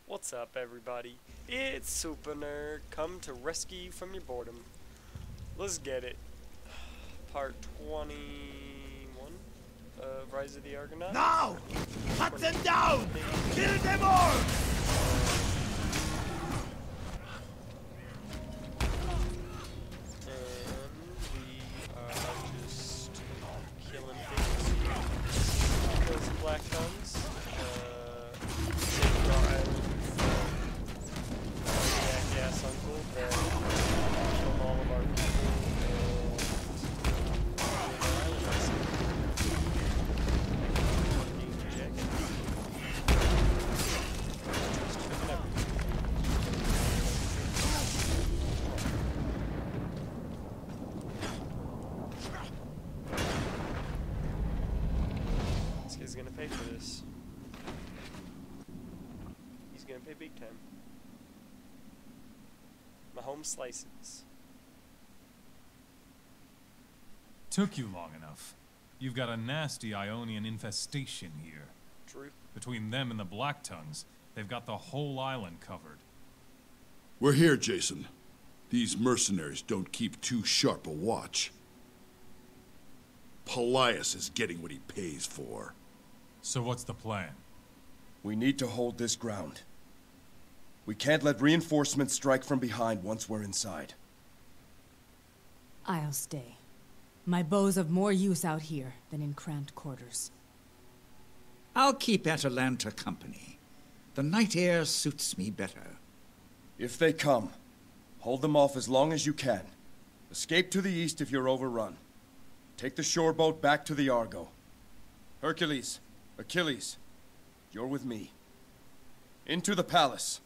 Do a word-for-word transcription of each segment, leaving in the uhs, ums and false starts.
What's up, everybody? It's Super Nerd, come to rescue you from your boredom. Let's get it. Part twenty-one of Rise of the Argonauts. Now! Cut them down! Kill them all! And we are just killing things. Kill some black tongues. Uh, saving our island from our gas uncle that killed all of our people. He's gonna pay for this. He's gonna pay big time. My home slices. Took you long enough. You've got a nasty Ionian infestation here. True. Between them and the Black Tongues, they've got the whole island covered. We're here, Jason. These mercenaries don't keep too sharp a watch. Pelaius is getting what he pays for. So what's the plan? We need to hold this ground. We can't let reinforcements strike from behind once we're inside. I'll stay. My bow's of more use out here than in cramped quarters. I'll keep Atalanta company. The night air suits me better. If they come, hold them off as long as you can. Escape to the east if you're overrun. Take the shore boat back to the Argo. Hercules, Achilles, you're with me. Into the palace.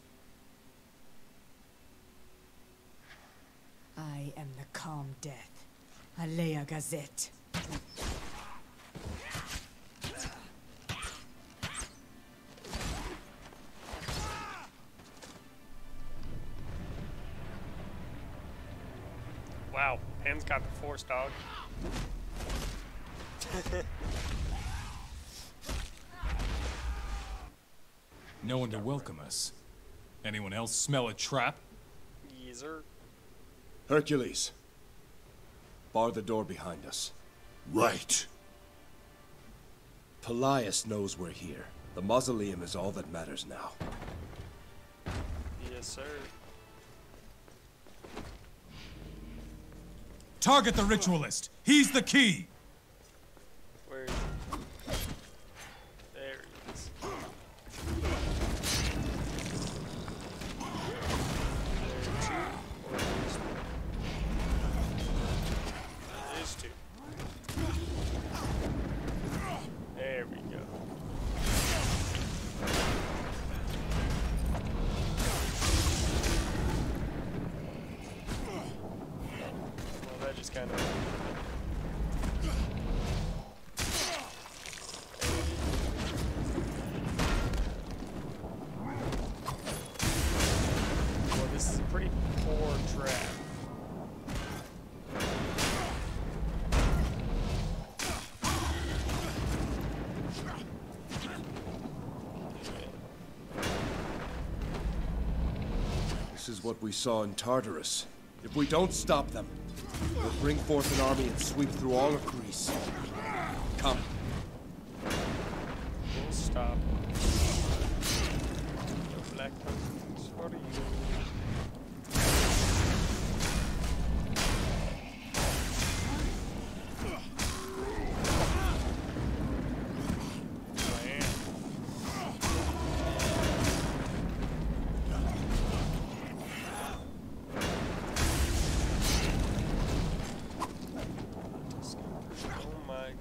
I am the calm death. Alea Gazette. Wow, Pam's got the force, dog. No one to welcome us. Anyone else smell a trap? Yes, sir. Hercules, bar the door behind us. Right. Pelaius knows we're here. The mausoleum is all that matters now. Yes, sir. Target the ritualist! He's the key! Where is he? There he is. There's two. Or there's two. There's two. There we go. Well, that just kind of... Well, this is a pretty poor trap. This is what we saw in Tartarus. If we don't stop them, we'll bring forth an army and sweep through all of Greece. Come. We'll stop. The black tongues, what are you? Oh my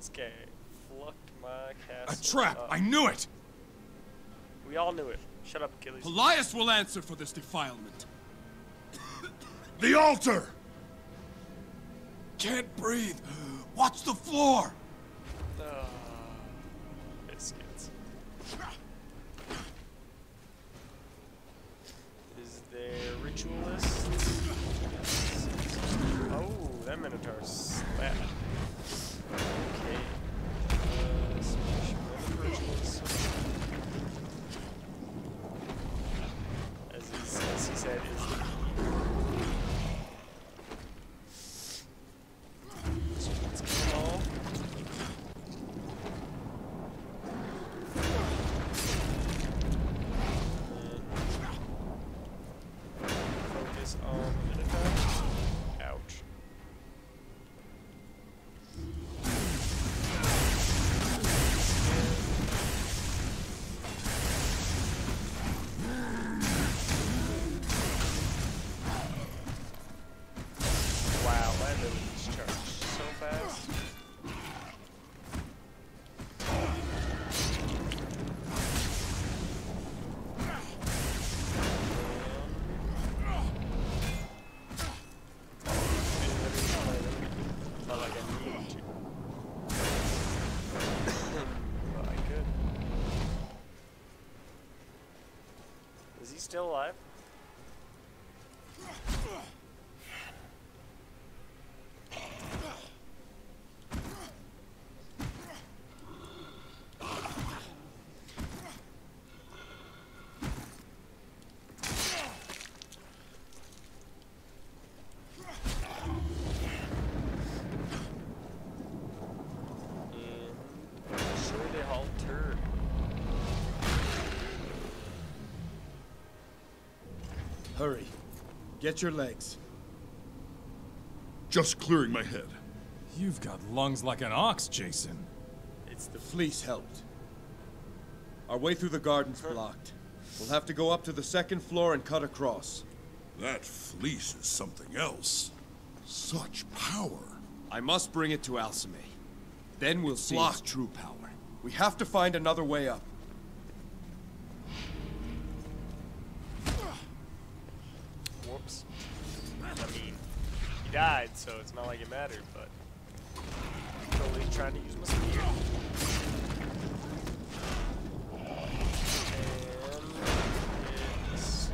This guy fucked my castle. A trap! up. I knew it! We all knew it. Shut up, Achilles. Pelias will answer for this defilement. The altar! Can't breathe. Watch the floor! Ah, biscuits. Is there ritualist? Oh, that Minotaur slap. Okay. Uh, special ritualist. As he, as he said, is the so let's kill them all. Focus on the Minotaur. Ouch. Wow, my abilities charge so fast. Not like I need to. But I could. Is he still alive? Destroy the altar. Hurry. Get your legs. Just clearing my head. You've got lungs like an ox, Jason. It's the The fleece helped. Our way through the garden's blocked. We'll have to go up to the second floor and cut across. That fleece is something else. Such power. I must bring it to Alcime. Then we'll see its blocked. true power. We have to find another way up. whoops. I mean, he died, so it's not like it mattered, but I'm totally trying to use my spear. And it's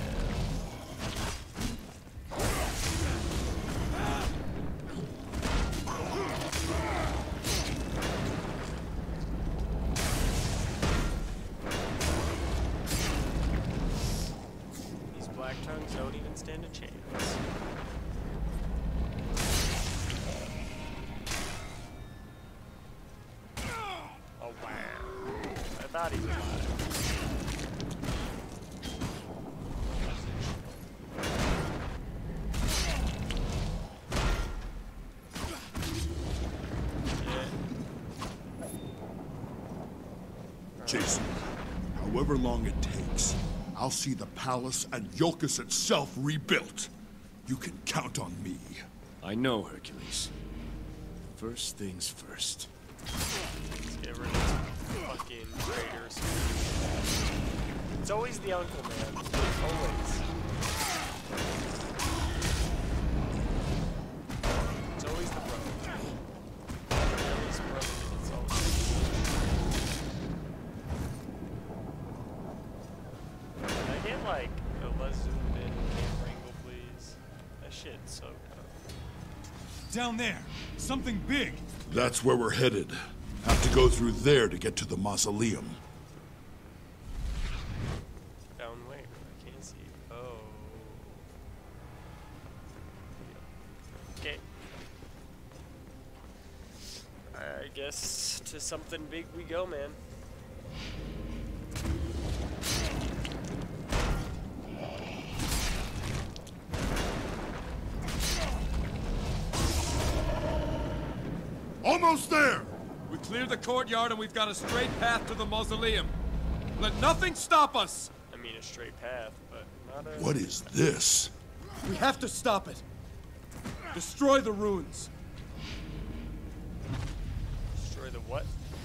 these black tongues don't even stand a chance. Oh wow. I thought he was alive. Jason, however long it takes, I'll see the palace and Iolcus itself rebuilt. You can count on me. I know, Hercules. First things first. Let's get rid of these fucking traitors. It's always the uncle, man. Always. It's always the brother. Always brother. It's always. Can I get like a less zoomed in camera angle, please? That shit's so tough. Down there! Something big! That's where we're headed. Have to go through there to get to the mausoleum. Down where? I can't see. Oh. Okay. I guess to something big we go, man. Almost there! We cleared the courtyard and we've got a straight path to the mausoleum. Let nothing stop us! I mean, a straight path, but not a. What is this? We have to stop it. Destroy the ruins. what?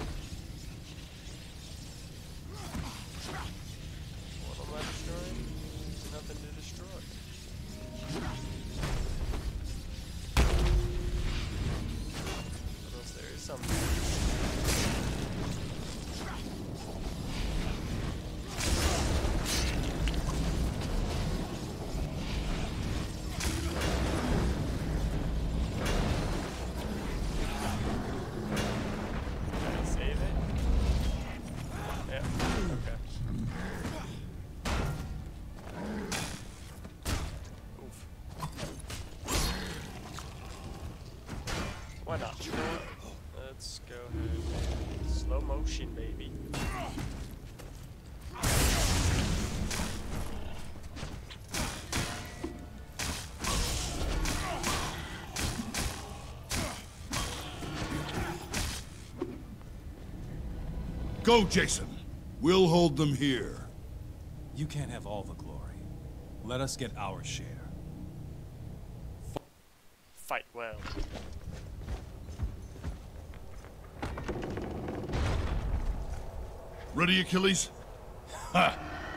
What am I destroying? Nothing to destroy. Unless there is something. Why not? You know what? Let's go ahead and slow motion, baby. Go, Jason. We'll hold them here. You can't have all the glory. Let us get our share. Fight well. Ready, Achilles? Ha!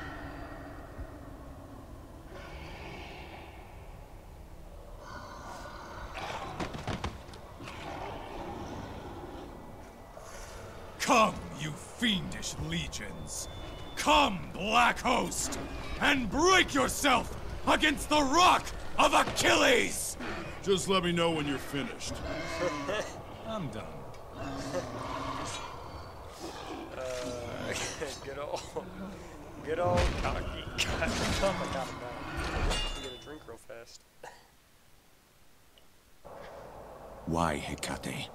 Come, you fiendish legions! Come, Black Host, and break yourself against the rock of Achilles! Just let me know when you're finished. I'm done. uh, good old, good old cocky. Oh my god, I'm down. I'm gonna drink real fast. Why, Hecate?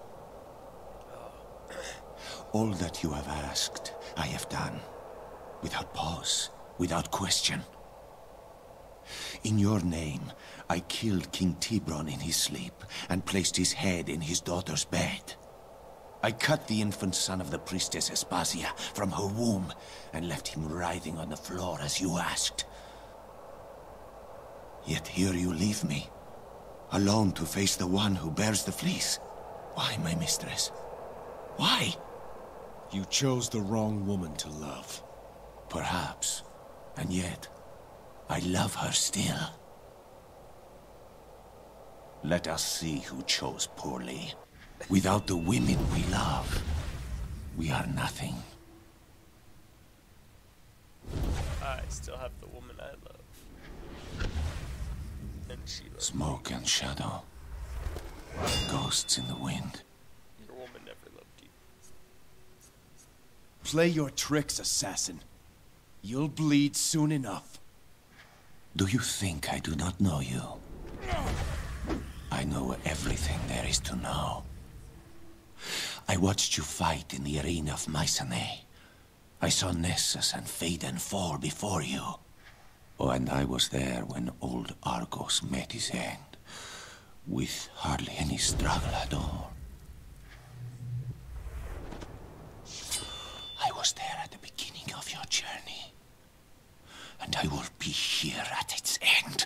All that you have asked, I have done. Without pause, without question. In your name, I killed King Tibron in his sleep, and placed his head in his daughter's bed. I cut the infant son of the priestess Aspasia from her womb, and left him writhing on the floor as you asked. Yet here you leave me, alone to face the one who bears the fleece. Why, my mistress? Why? You chose the wrong woman to love. Perhaps. And yet, I love her still. Let us see who chose poorly. Without the women we love, we are nothing. I still have the woman I love. And she loves Smoke and shadow. Ghosts in the wind. Your woman never loved you. Play your tricks, assassin. You'll bleed soon enough. Do you think I do not know you? I know everything there is to know. I watched you fight in the arena of Mycenae. I saw Nessus and Phaedon fall before you. Oh, and I was there when old Argos met his end, with hardly any struggle at all. I was there at the beginning of your journey, and I will be here at its end.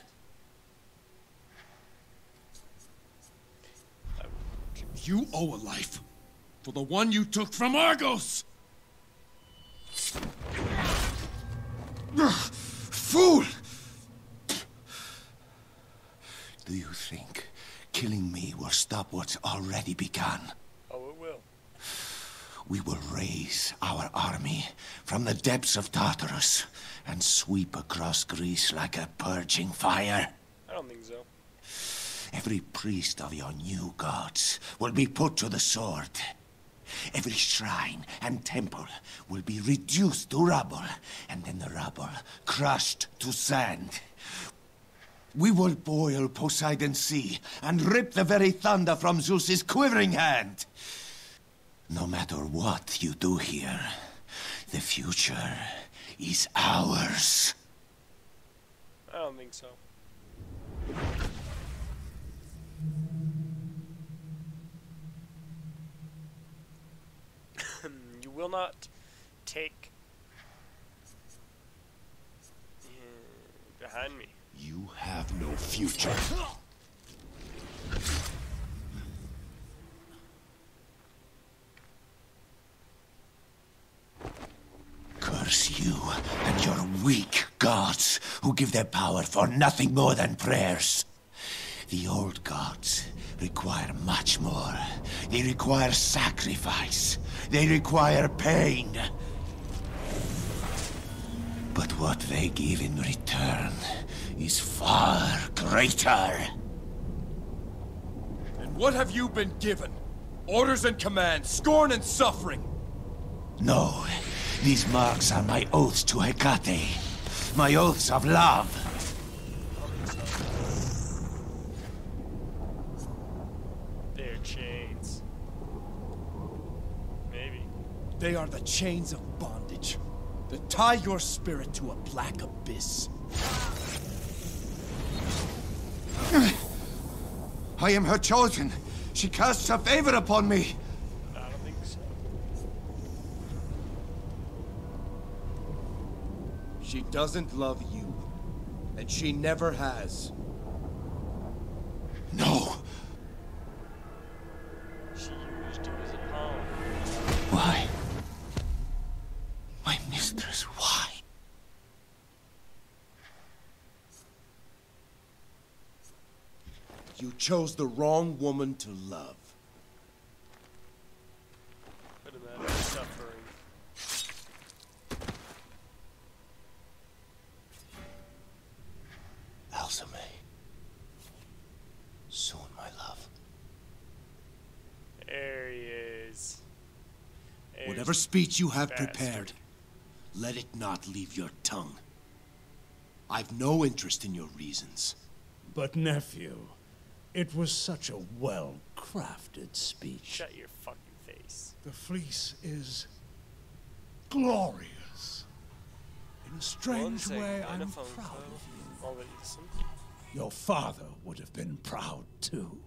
You owe a life for the one you took from Argos! Fool! Do you think killing me will stop what's already begun? Oh, it will. We will raise our army from the depths of Tartarus and sweep across Greece like a purging fire. I don't think so. Every priest of your new gods will be put to the sword. Every shrine and temple will be reduced to rubble, and then the rubble crushed to sand. We will boil Poseidon's sea and rip the very thunder from Zeus's quivering hand. No matter what you do here, the future is ours. I don't think so. You will not take uh, behind me. You have no future. curse you and your weak gods who give their power for nothing more than prayers. The old gods require much more. They require sacrifice. They require pain. But what they give in return is far greater. And what have you been given? Orders and commands, scorn and suffering. No, these marks are my oaths to Hecate. My oaths of love. They're chains. Maybe. They are the chains of bondage that tie your spirit to a black abyss. I am her chosen. She casts a favor upon me. I don't think so. She doesn't love you, and she never has. No. She used you as a pawn. Why? My mistress, why? You chose the wrong woman to love. Put him out of suffering. Elsame. Soon, my love. There he is. There's Whatever speech you have bastard. prepared, let it not leave your tongue. I've no interest in your reasons. But nephew, it was such a well-crafted speech. Shut your fucking face. The fleece is glorious. In a One strange second, way, and a I'm phone proud call. of you. I'll listen. Your father would have been proud too.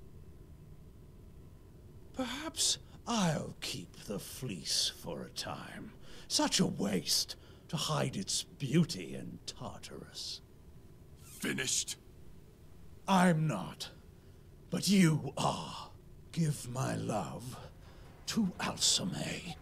Perhaps I'll keep the fleece for a time. Such a waste to hide its beauty in Tartarus. Finished? I'm not, but you are. Give my love to Alcime.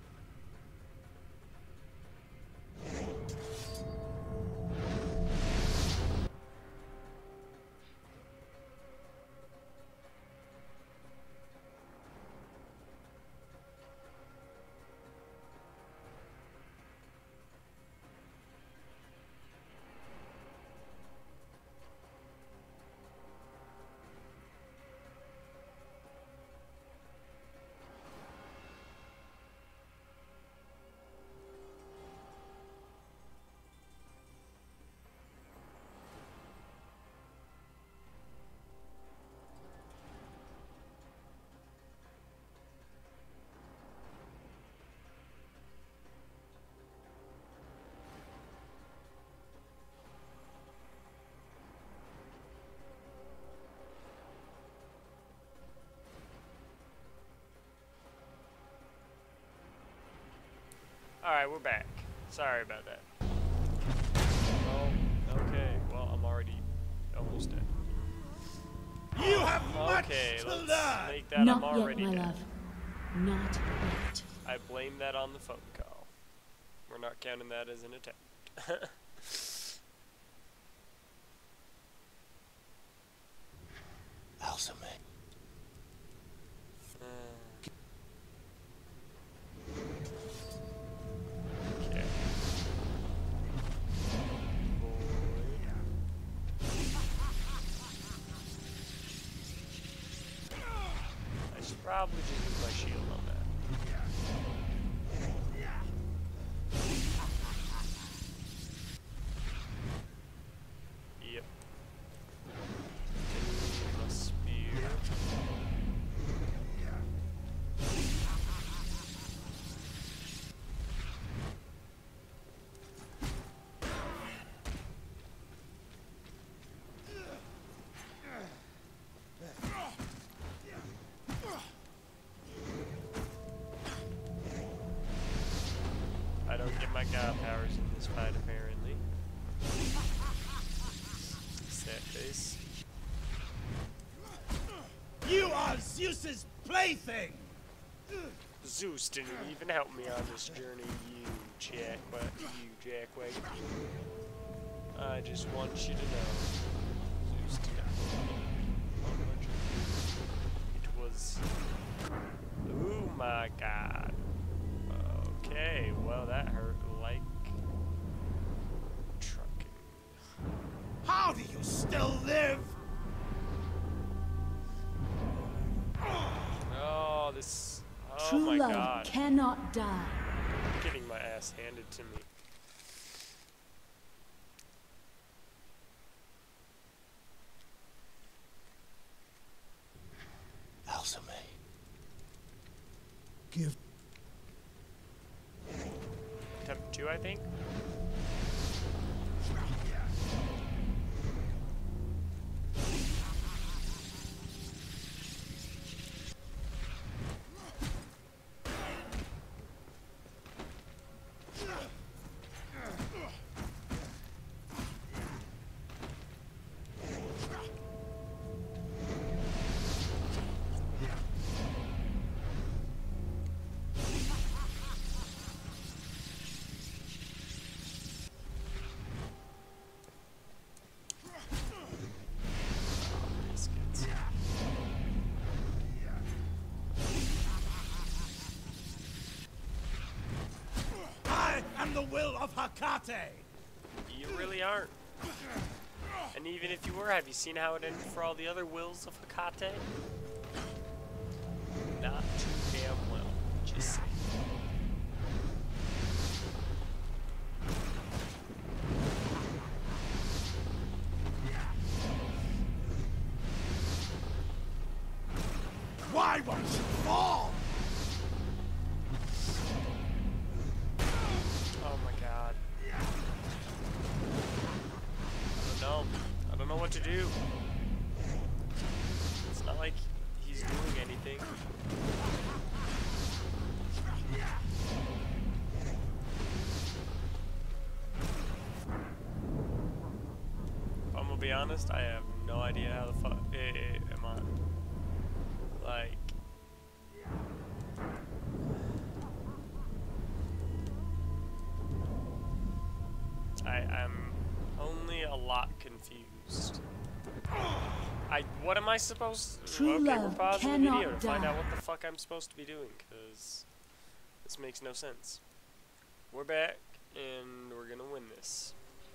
Alright, we're back. Sorry about that. Oh, okay. Well, I'm already almost dead. You have Okay, much to let's learn. make that Not I'm yet, already my dead. love. Not yet. I blame that on the phone call. We're not counting that as an attempt. Alcime. Okay. I should probably just use my shield on that. Yep. My spear. I don't get my god powers in this fight, apparently. Sad face. You are Zeus's plaything. Zeus didn't even help me on this journey, you jack, but you jackwagon. I just want you to know, Zeus did not help me on my journey. It was, oh my god. Okay, well that hurt like trucking. How do you still live? Oh, this. Oh True my love god. cannot die. I'm getting my ass handed to me. Elsame. Give Attempt two, I think. Biscuits. I am the will of Hecate! You really aren't. And even if you were, have you seen how it ended for all the other wills of Hecate? Not too damn well. Just saying. Why won't you fall? Oh my god. I don't know. I don't know what to do. It's not like he's doing anything. If I'm gonna be honest, I have no idea how the fuck eh, am I. Like. I am only a lot confused. I what am I supposed to True okay, we're love pausing the cannot video to find out die. what the fuck I'm supposed to be doing, cause this makes no sense. We're back and we're gonna win this.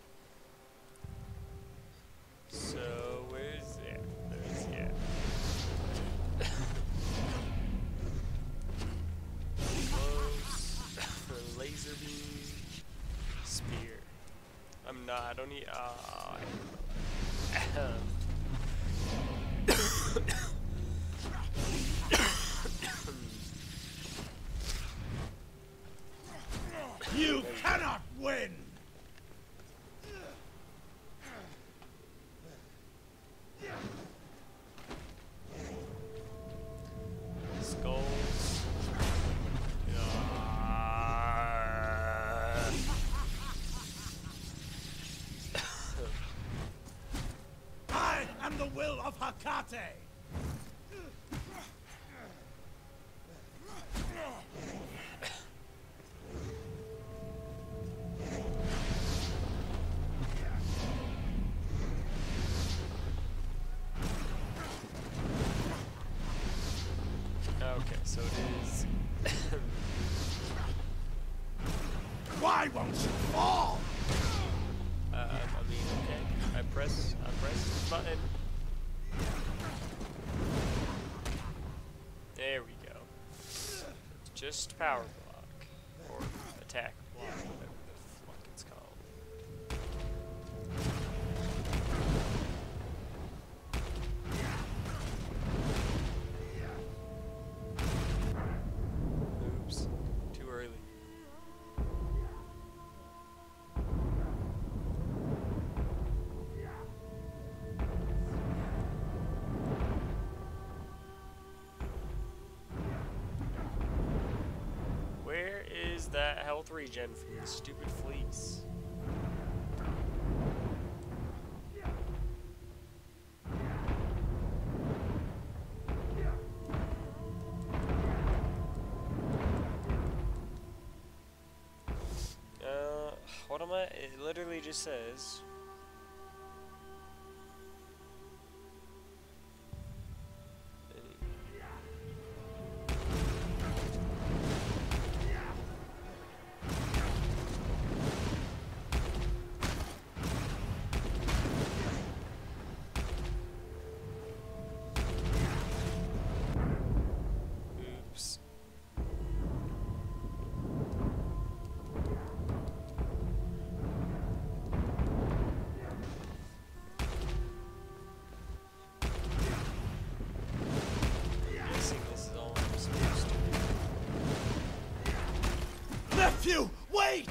So where's that? There's yeah. Close. Laser beam. Spear. I'm not. I don't need. Uh, You cannot win! Skulls. Ah. I am the will of Hecate! Okay, so it is. Why won't you fall? Uh, I mean, okay. I press. I press the button. There we go. It's just power block or attack block, whatever the fuck it's called. Oops, too early. Where is that health regen from the stupid fleece? It literally just says. Oops. Guessing this is all I'm supposed to do. Nephew, wait!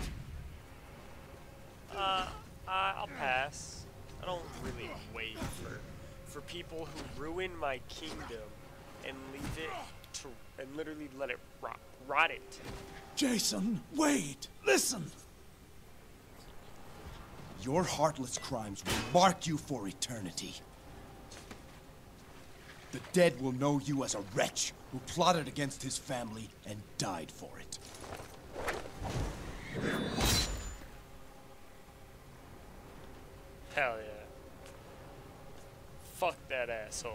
Uh, I'll pass. I don't really wait for for people who ruin my kingdom and leave it to and literally let it rot, rot it. Jason, wait! Listen! Your heartless crimes will mark you for eternity. The dead will know you as a wretch who plotted against his family and died for it. Hell yeah. Fuck that asshole.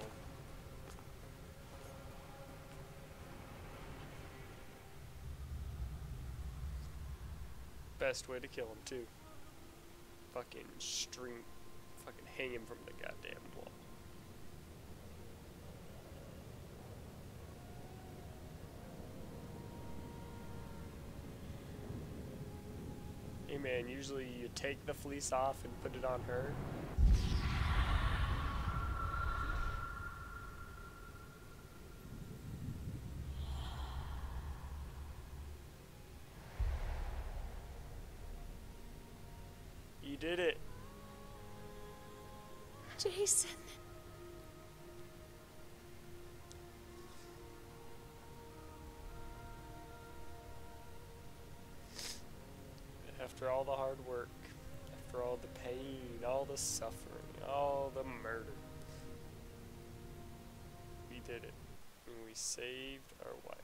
Best way to kill him too. Fucking string, fucking hang him from the goddamn wall. Hey man, usually you take the fleece off and put it on her. You did it. Jason. After all the hard work, after all the pain, all the suffering, all the murder, we did it. And we saved our wife.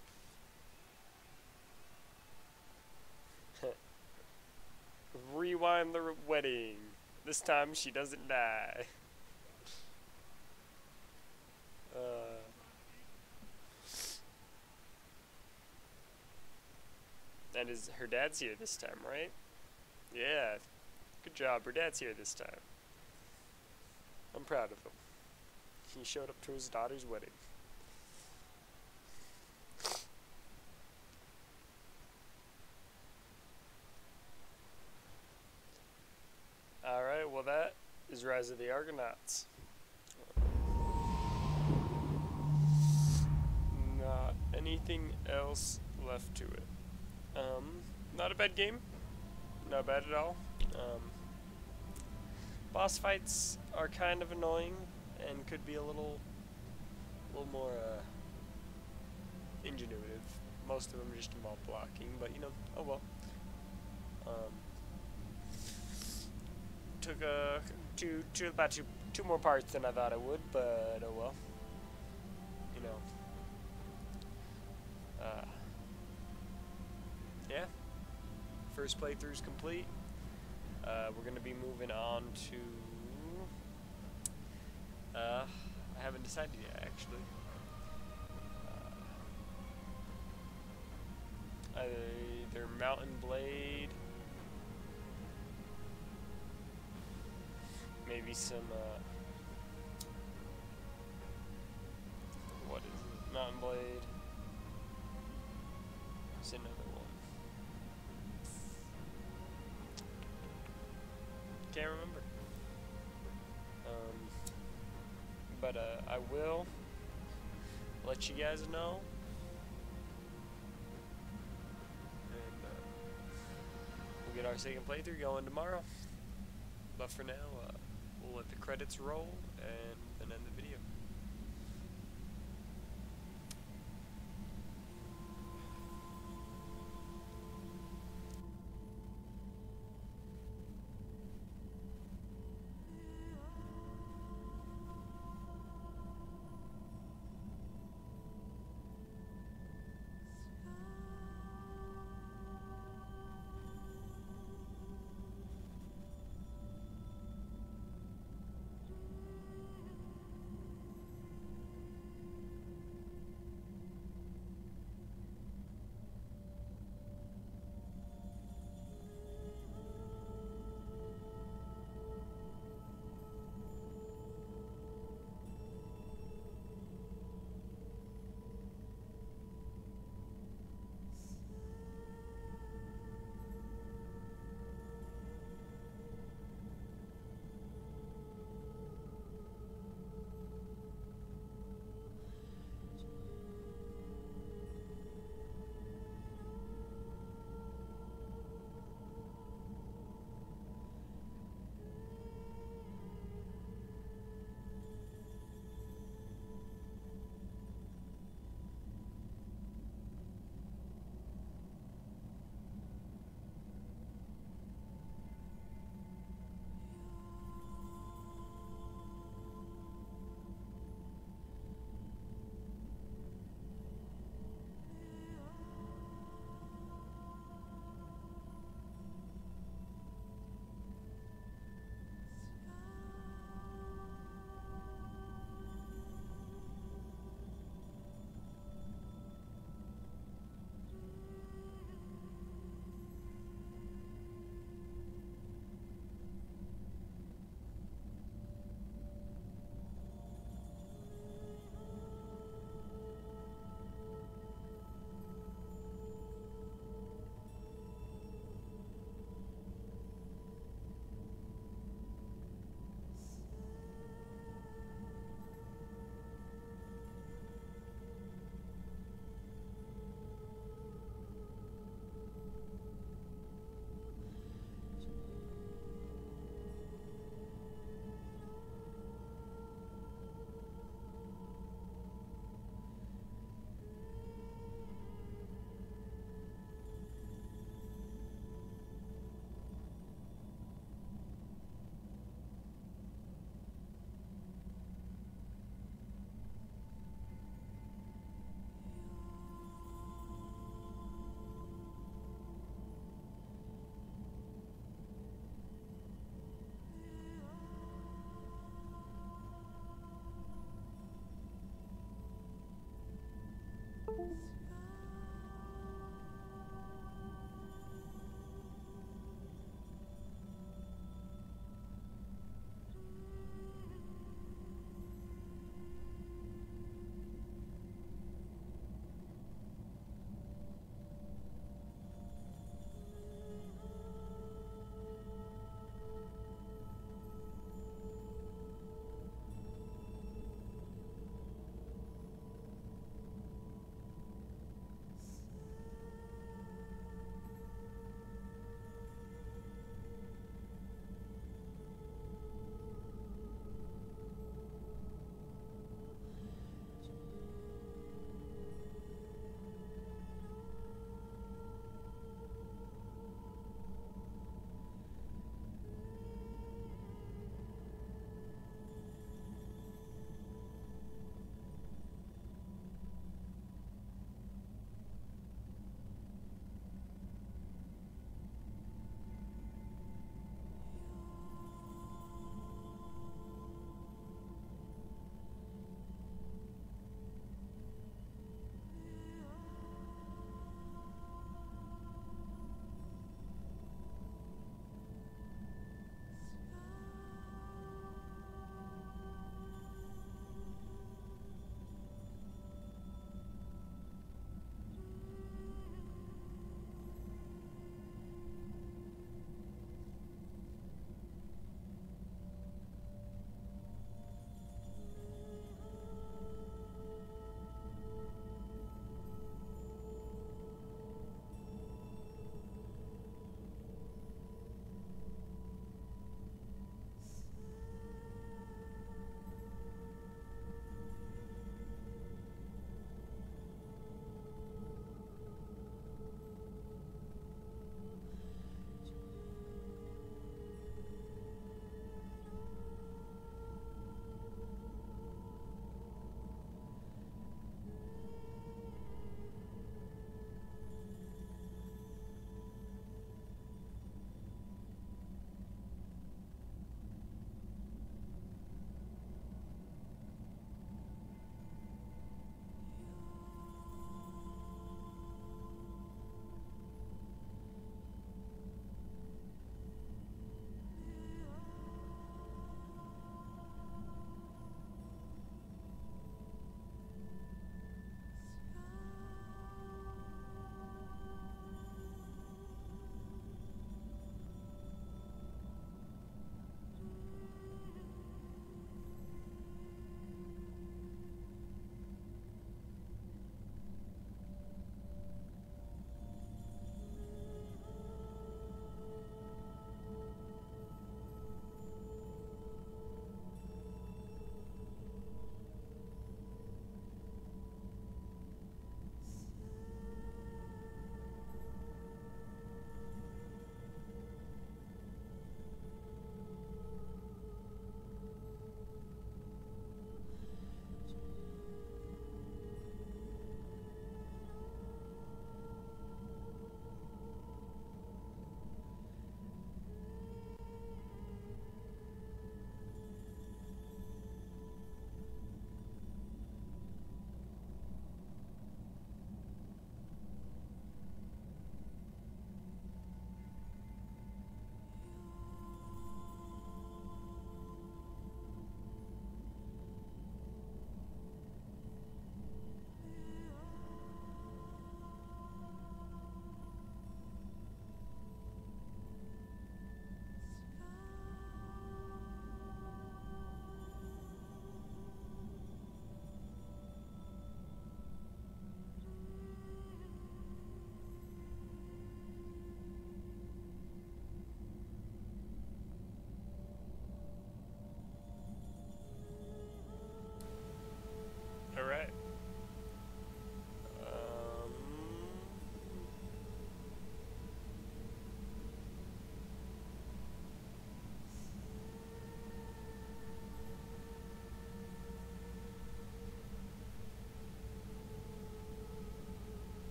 Rewind the wedding. This time she doesn't die. Uh, and is her dad's here this time, right? Yeah. Good job. Her dad's here this time. I'm proud of him. He showed up to his daughter's wedding. Alright, well that is Rise of the Argonauts. Not anything else left to it. Um, not a bad game. Not bad at all. Um, boss fights are kind of annoying and could be a little, a little more uh, ingenuitive. Most of them just involve blocking, but you know, oh well. Um, took a two, two about two, two more parts than I thought it would, but oh well. You know. Uh, yeah. First playthrough's complete. Uh, we're gonna be moving on to. Uh, I haven't decided yet, actually. Uh, either Mountain Blade. Maybe some, uh, what is it? Mountain Blade. There's another one. Can't remember. Um, but, uh, I will let you guys know. And, uh, we'll get our second playthrough going tomorrow. But for now, uh, we'll let the credits roll and then end the video.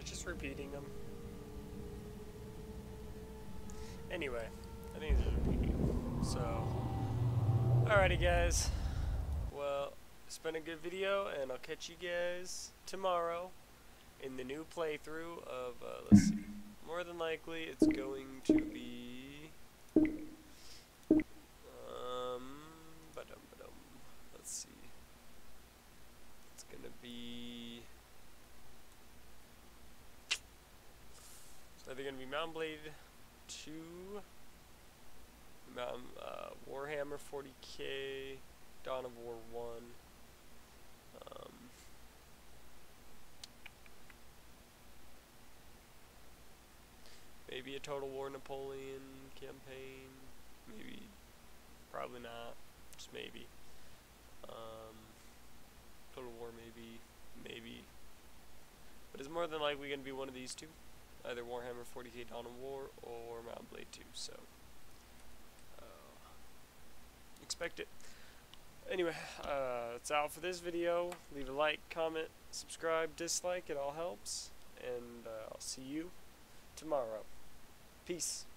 just repeating them. Anyway, I think it's just repeating. So, alrighty guys. Well, it's been a good video, and I'll catch you guys tomorrow in the new playthrough of, uh, let's see. More than likely, it's going to be, um, ba-dum, ba-dum. Let's see. It's gonna be, it's either gonna be Mount Blade two, Mount, uh, Warhammer forty K, Dawn of War one, um, maybe a Total War Napoleon campaign, maybe, probably not, just maybe, um, Total War maybe, maybe, but it's more than likely going to be one of these two, either Warhammer forty K Dawn of War or Mount Blade two, so, uh, expect it. Anyway, uh, that's all for this video. Leave a like, comment, subscribe, dislike, it all helps, and uh, I'll see you tomorrow. Peace.